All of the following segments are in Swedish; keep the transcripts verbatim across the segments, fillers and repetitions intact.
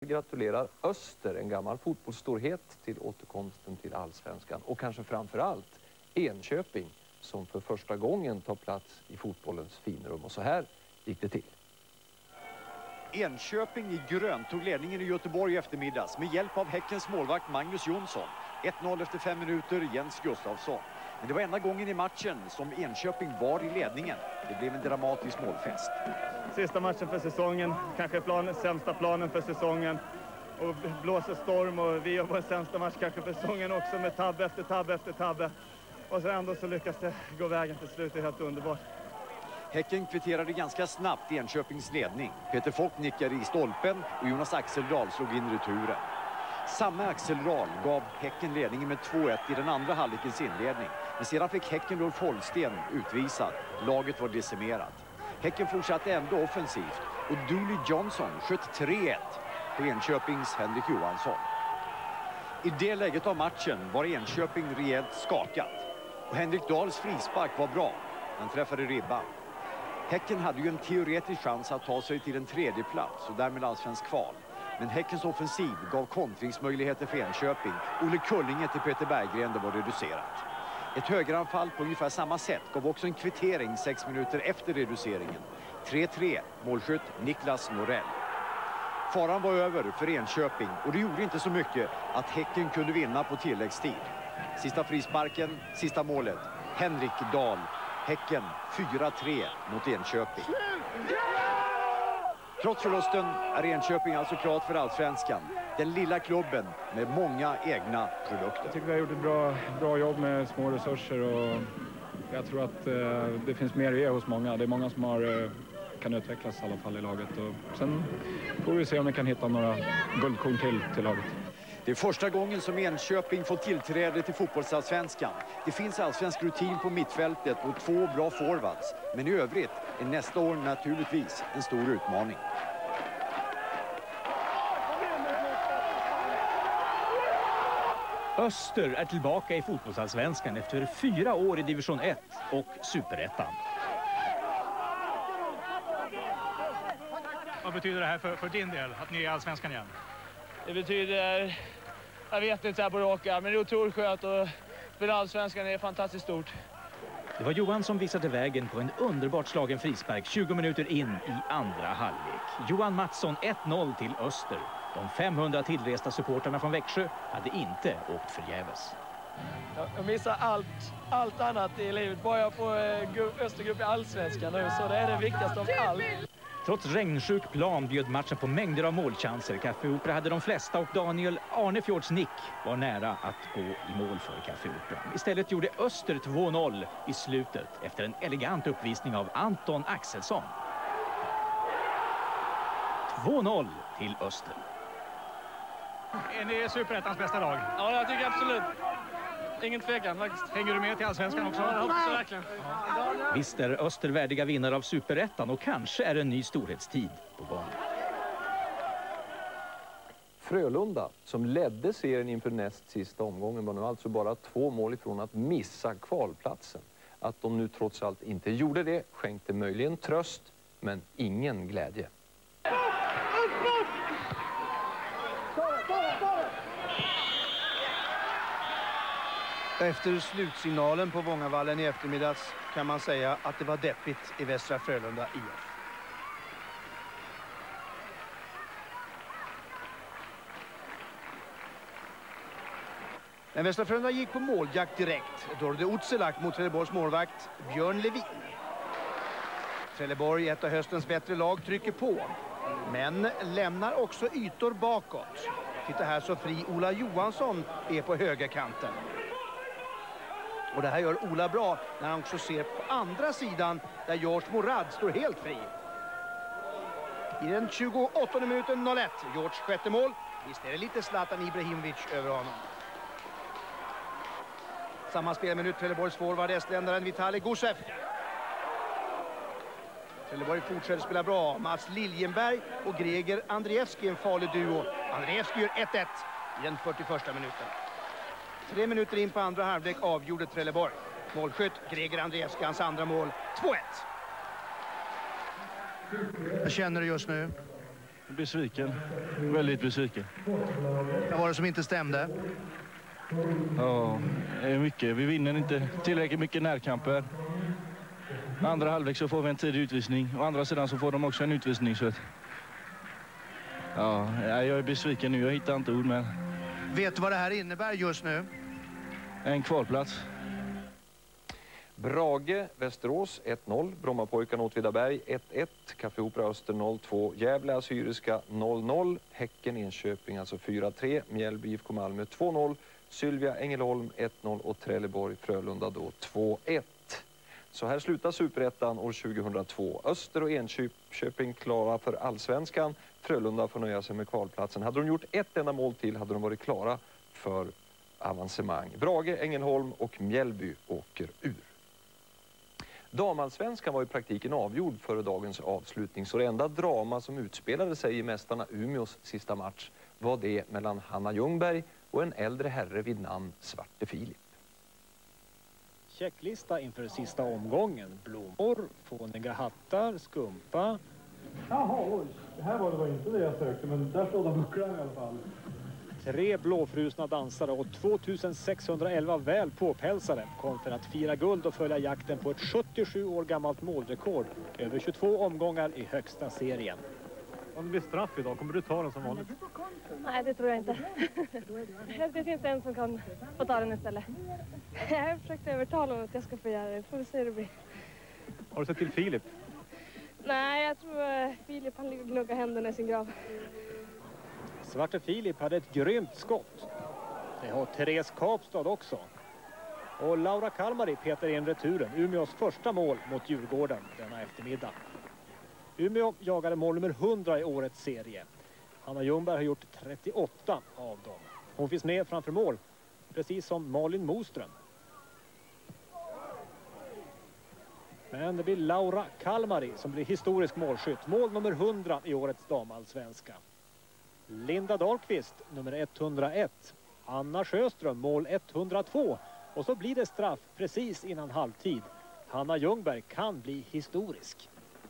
gratulerar Öster, en gammal fotbollsstorhet, till återkomsten till Allsvenskan. Och kanske framförallt Enköping, som för första gången tar plats i fotbollens finrum. Och så här gick det till. Enköping i grönt tog ledningen i Göteborg i eftermiddags med hjälp av Häckens målvakt Magnus Jonsson. ett noll efter fem minuter, Jens Gustafsson. Men det var enda gången i matchen som Enköping var i ledningen. Det blev en dramatisk målfest. Sista matchen för säsongen, kanske plan, sämsta planen för säsongen. Och blåser storm och vi gör vår sämsta match kanske för säsongen också med tabbe efter tabbe efter tabbe. Och så ändå så lyckas det gå vägen till slut, det är helt underbart. Häcken kvitterade ganska snabbt i Enköpings ledning. Peter Folk nickade i stolpen och Jonas Axeldahl slog in returen. Samma Axeldahl gav Häcken ledningen med två ett i den andra halvlekens inledning. Men sedan fick Häcken Rolf Holsten utvisad. Laget var decimerat. Häcken fortsatte ändå offensivt och Dooley Johnson sköt tre ett på Enköpings Henrik Johansson. I det läget av matchen var Enköping rejält skakat. Och Henrik Dahls frispark var bra. Han träffade ribban. Häcken hade ju en teoretisk chans att ta sig till en tredje plats och därmed allsvensk kval. Men Häckens offensiv gav kontringsmöjligheter för Enköping. Olle Kullinge till Peter Berggren, det var reducerat. Ett högeranfall på ungefär samma sätt gav också en kvittering sex minuter efter reduceringen. tre tre, målskytt Niklas Norell. Faran var över för Enköping och det gjorde inte så mycket att Häcken kunde vinna på tilläggstid. Sista frisparken, sista målet. Henrik Dahl. Häcken fyra tre mot Enköping. Trots förlusten är Enköping alltså klart för Allsvenskan. Den lilla klubben med många egna produkter. Jag tycker vi har gjort ett bra, bra jobb med små resurser och jag tror att eh, det finns mer att ge hos många. Det är många som har, eh, kan utvecklas i alla fall i laget. Och sen får vi se om vi kan hitta några guldkorn till till laget. Det är första gången som Enköping får tillträde till fotbollsallsvenskan. Det finns allsvensk rutin på mittfältet och två bra forwards. Men i övrigt är nästa år naturligtvis en stor utmaning. Öster är tillbaka i fotbollsallsvenskan efter fyra år i division ett och superettan. Vad betyder det här för, för din del, att ni är i allsvenskan igen? Det betyder, jag vet inte här på råka, men det är otroligt skönt och för allsvenskan är det fantastiskt stort. Det var Johan som visade vägen på en underbart slagen frispark tjugo minuter in i andra halvlek. Johan Mattsson ett noll till Öster. De femhundra tillresta supporterna från Växjö hade inte åkt förgäves. Jag missar allt, allt annat i livet. Bara jag får eh, Östergrupp i allsvenskan nu, så det är det viktigaste av allt. Trots regnsjuk plan bjöd matchen på mängder av målchanser. Café Opera hade de flesta och Daniel Arnefjords nick var nära att gå i mål för Café Opera. Istället gjorde Öster två noll i slutet efter en elegant uppvisning av Anton Axelsson. två noll till Öster. Är ni superettans bästa lag? Ja, jag tycker absolut. Ingen tvekan faktiskt. Hänger du med till allsvenskan också? Ja, jag hoppas verkligen. Visst är Öster värdiga vinnare av superettan och kanske är en ny storhetstid på gång. Frölunda, som ledde serien inför näst sista omgången, var nu alltså bara två mål ifrån att missa kvalplatsen. Att de nu trots allt inte gjorde det skänkte möjligen tröst, men ingen glädje. Efter slutsignalen på Vångavallen i eftermiddags kan man säga att det var deppigt i Västra Frölunda I F. Men Västra Frölunda gick på måljakt direkt. Dorde Otselak mot Trelleborgs målvakt Björn Levin. Trelleborg, ett av höstens bättre lag, trycker på. Men lämnar också ytor bakåt. Titta här så fri Ola Johansson är på högerkanten. Och det här gör Ola bra när han också ser på andra sidan där George Morad står helt fri. I den tjugoåttonde minuten noll ett. George sjätte mål. Visst är det lite Zlatan Ibrahimovic över honom. Samma spelminut Trelleborgs forward estländaren Vitali Gusev. Trelleborg fortsätter spela bra. Mats Liljenberg och Greger Andrievski, en farlig duo. Andrievski gör ett ett i den fyrtioförsta minuten. Tre minuter in på andra halvlek avgjorde Trelleborg. Målskytt Greger Andrievski, hans andra mål. två ett. Jag känner det just nu. besviken. Väldigt besviken. Vad var det som inte stämde? Ja, det är mycket. Vi vinner inte tillräckligt mycket närkamper. Andra halvlek så får vi en tidig utvisning. Å andra sidan så får de också en utvisning. Så att... ja, jag är besviken nu. Jag hittar inte ord, men... Vet du vad det här innebär just nu? En kvalplats. Brage, Västerås ett noll, Brommapojkarna Åtvidaberg ett ett, Café Opera Öster noll två, Gävle Assyriska noll noll, Häcken Enköping alltså fyra tre, Mjällby I F K Malmö två noll, Sylvia Ängelholm ett noll och Trelleborg Frölunda då två ett. Så här slutar Superettan år tjugohundratvå. Öster och Enköping klara för allsvenskan. Frölunda får nöja sig med kvalplatsen. Hade de gjort ett enda mål till hade de varit klara för avancemang. Brage, Ängelholm och Mjällby åker ur. Damallsvenskan var i praktiken avgjord före dagens avslutning, så det enda drama som utspelade sig i mästarna Umeås sista match var det mellan Hanna Ljungberg och en äldre herre vid namn Svarte Filip. Checklista inför sista omgången. Blommor, fåniga hattar, skumpa. Jaha, oj. Det här var det var inte det jag sökte, men där står de bucklan i alla fall. Tre blåfrusna dansare och tvåtusensexhundraelva väl påpälsare kom för att fira guld och följa jakten på ett sjuttiosju år gammalt målrekord över tjugotvå omgångar i högsta serien. Om det blir straff idag, kommer du ta den som vanligt? Nej, det tror jag inte. Det finns en som kan få ta den istället. Jag har försökt övertala om att jag ska få göra det. Får vi se hur det blir. Har du sett till Filip? Nej, jag tror Filip han ligger och gnuggar händerna i sin grav. Svarte Filip hade ett grymt skott. Det har Therese Kapstad också. Och Laura Kalmari petar in returen. Umeås första mål mot Djurgården denna eftermiddag. Umeå jagade mål nummer hundra i årets serie. Hanna Ljungberg har gjort trettioåtta av dem. Hon finns med framför mål, precis som Malin Moström. Men det blir Laura Kalmari som blir historisk målskytt. Mål nummer hundra i årets damallsvenska. Linda Dahlqvist, nummer etthundraett. Anna Sjöström, mål etthundratvå. Och så blir det straff precis innan halvtid. Hanna Ljungberg kan bli historisk.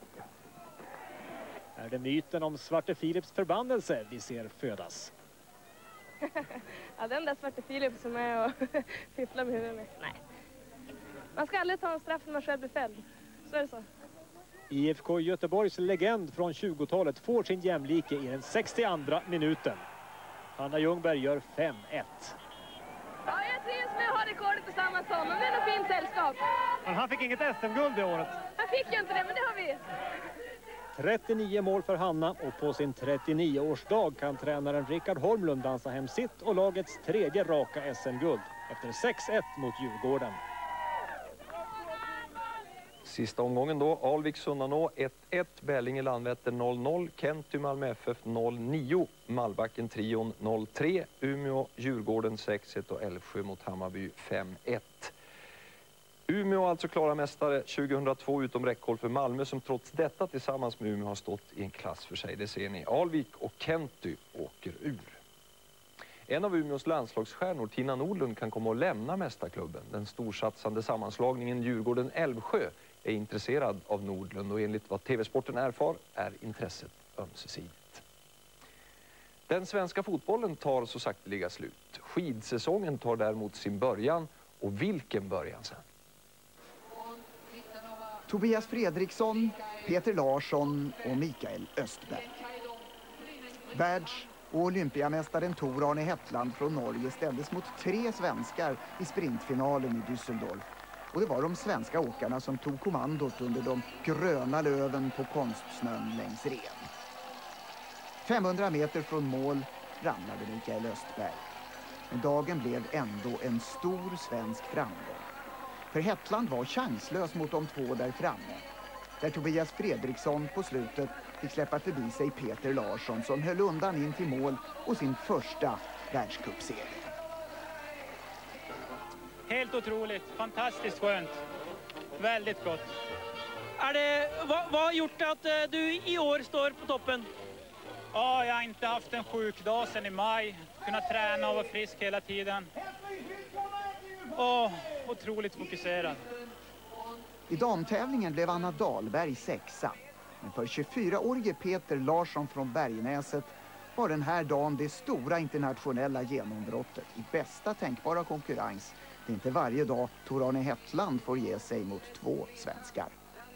Är det myten om Svarte Filips förbannelse vi ser födas? Ja, den där Svarte Filip som är och fifflar med huvudet. Nej. Man ska aldrig ta en straff när man själv blir fälld. Så är det så. I F K Göteborgs legend från tjugotalet får sin jämlike i den sextioandra minuten. Hanna Ljungberg gör fem ett. Ja, jag trivs med att ha rekordet tillsammans med honom. Det är nog fint sällskap. Men han fick inget S M-guld i året. Han fick ju inte det, men det har vi. trettionio mål för Hanna och på sin trettionio-årsdag kan tränaren Rickard Holmlund dansa hem sitt och lagets tredje raka S M-guld efter sex ett mot Djurgården. Sista omgången då, Alvik Sunnanå ett ett, Bällinge Landvetter noll noll, Kenty Malmö F F noll nio, Malbacken Trion noll tre, Umeå Djurgården sex ett och Älvsjö mot Hammarby fem ett. Umeå alltså klara mästare tjugohundratvå utom räckhåll för Malmö som trots detta tillsammans med Umeå har stått i en klass för sig. Det ser ni. Alvik och Kenty åker ur. En av Umeås landslagsstjärnor, Tina Nordlund, kan komma att lämna mästarklubben. Den storsatsande sammanslagningen Djurgården-Älvsjö är intresserad av Nordlund och enligt vad T V-sporten erfar är intresset ömsesidigt. Den svenska fotbollen tar så sakteliga slut. Skidsäsongen tar däremot sin början, och vilken början sen? Tobias Fredriksson, Peter Larsson och Mikael Östberg. Världs- och olympiamästaren Tor Arne Hetland från Norge ställdes mot tre svenskar i sprintfinalen i Düsseldorf. Och det var de svenska åkarna som tog kommandot under de gröna löven på konstsnön längs Ren. femhundra meter från mål ramlade Mikael Östberg. Men dagen blev ändå en stor svensk framgång. För Hetland var chanslös mot de två där framme. Där Tobias Fredriksson på slutet fick släppa förbi sig Peter Larsson som höll undan in till mål och sin första världscupserie. Helt otroligt, fantastiskt skönt. Väldigt gott. Är det, vad, vad har gjort att eh, du i år står på toppen? Ja, jag har inte haft en sjukdag sedan i maj. Kunnat träna och vara frisk hela tiden. Och otroligt fokuserad. I damtävlingen blev Anna Dahlberg sexa. Men för tjugofyraårige Peter Larsson från Bergnäset var den här dagen det stora internationella genombrottet i bästa tänkbara konkurrens. Det är inte varje dag Tor-Arne Hetland får ge sig mot två svenskar.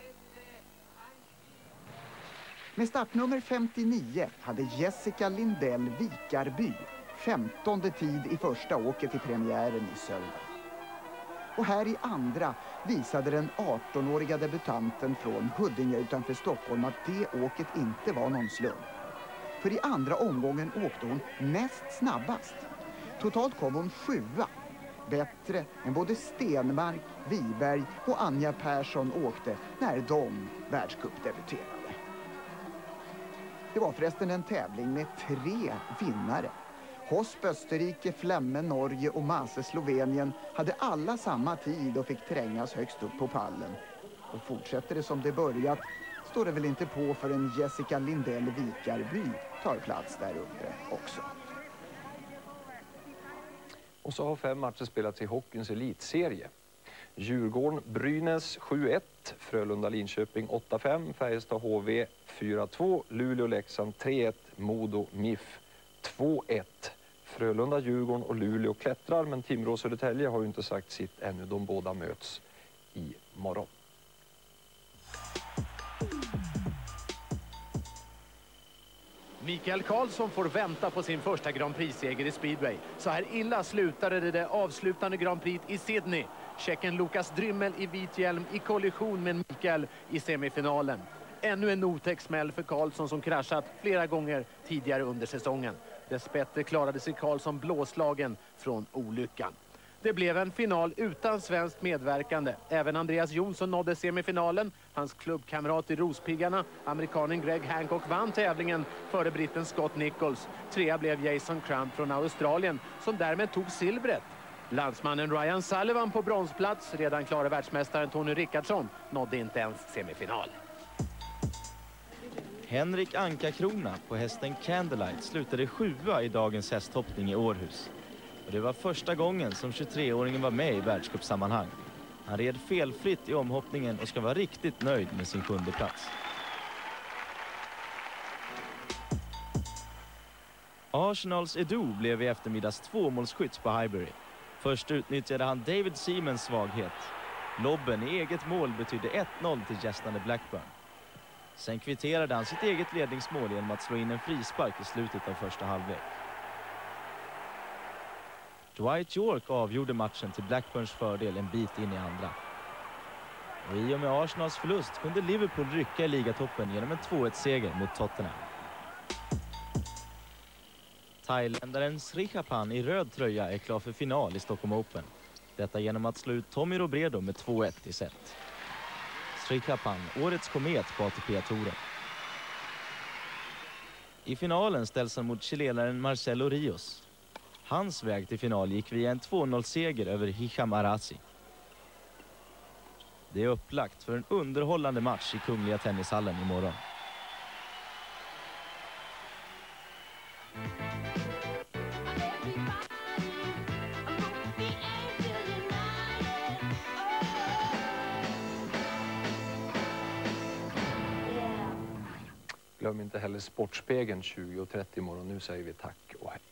Med startnummer femtionio hade Jessica Lindell Vikarby femtonde tid i första åket i premiären i Sölden. Och här i andra visade den artonåriga debutanten från Huddinge utanför Stockholm att det åket inte var någon slump. För i andra omgången åkte hon näst snabbast. Totalt kom hon sjua. Bättre än både Stenmark, Wiberg och Anja Persson åkte när de världscupdebuterade. Det var förresten en tävling med tre vinnare. Hosp Österrike, Flemme Norge och Mase Slovenien hade alla samma tid och fick trängas högst upp på pallen. Och fortsätter det som det börjat står det väl inte på för en Jessica Lindell Vikarby tar plats där uppe också. Och så har fem matcher spelats i hockeyns elitserie. Djurgården Brynäs sju ett, Frölunda Linköping åtta fem, Färjestad H V fyra två, Luleå Leksand tre ett, Modo M I F två ett. Frölunda, Djurgården och Luleå klättrar, men Timrå och Södertälje har ju inte sagt sitt ännu. De båda möts i morgon. Mikael Karlsson får vänta på sin första Grand Prix-seger i speedway. Så här illa slutade det, det avslutande Grand Prix i Sydney. Tjecken Lukas Drymmel i vit hjälm i kollision med Mikael i semifinalen. Ännu en otäck smäll för Karlsson som kraschat flera gånger tidigare under säsongen. Dessbättre klarade sig Karlsson blåslagen från olyckan. Det blev en final utan svenskt medverkande. Även Andreas Jonsson nådde semifinalen. Hans klubbkamrat i Rospiggarna, amerikanen Greg Hancock, vann tävlingen före britten Scott Nichols. Trea blev Jason Crump från Australien som därmed tog silvret. Landsmannen Ryan Sullivan på bronsplats, redan klara världsmästaren Tony Rickardsson, nådde inte ens semifinal. Henrik Anka-Krona på hästen Candlelight slutade sjua i dagens hästhoppning i Århus. Och det var första gången som tjugotreåringen var med i världscupsammanhang. Han red felfritt i omhoppningen och ska vara riktigt nöjd med sin sjunde plats. Arsenals Edu blev i eftermiddags tvåmålsskytt på Highbury. Först utnyttjade han David Seamans svaghet. Lobben i eget mål betydde ett noll till gästande Blackburn. Sen kvitterade han sitt eget ledningsmål genom att slå in en frispark i slutet av första halvlek. Dwight York avgjorde matchen till Blackburns fördel en bit in i andra. Och i och med Arsenals förlust kunde Liverpool rycka i ligatoppen genom en två ett-seger mot Tottenham. Thailändaren Srichapan i röd tröja är klar för final i Stockholm Open. Detta genom att slå ut Tommy Robredo med två ett i set. Srichapan, årets komet på A T P-touren. I finalen ställs han mot chilenaren Marcelo Rios. Hans väg till final gick via en två noll-seger över Hisham Arazi. Det är upplagt för en underhållande match i Kungliga Tennishallen imorgon. Glöm inte heller Sportspegeln tjugo och trettio imorgon. Nu säger vi tack och hej.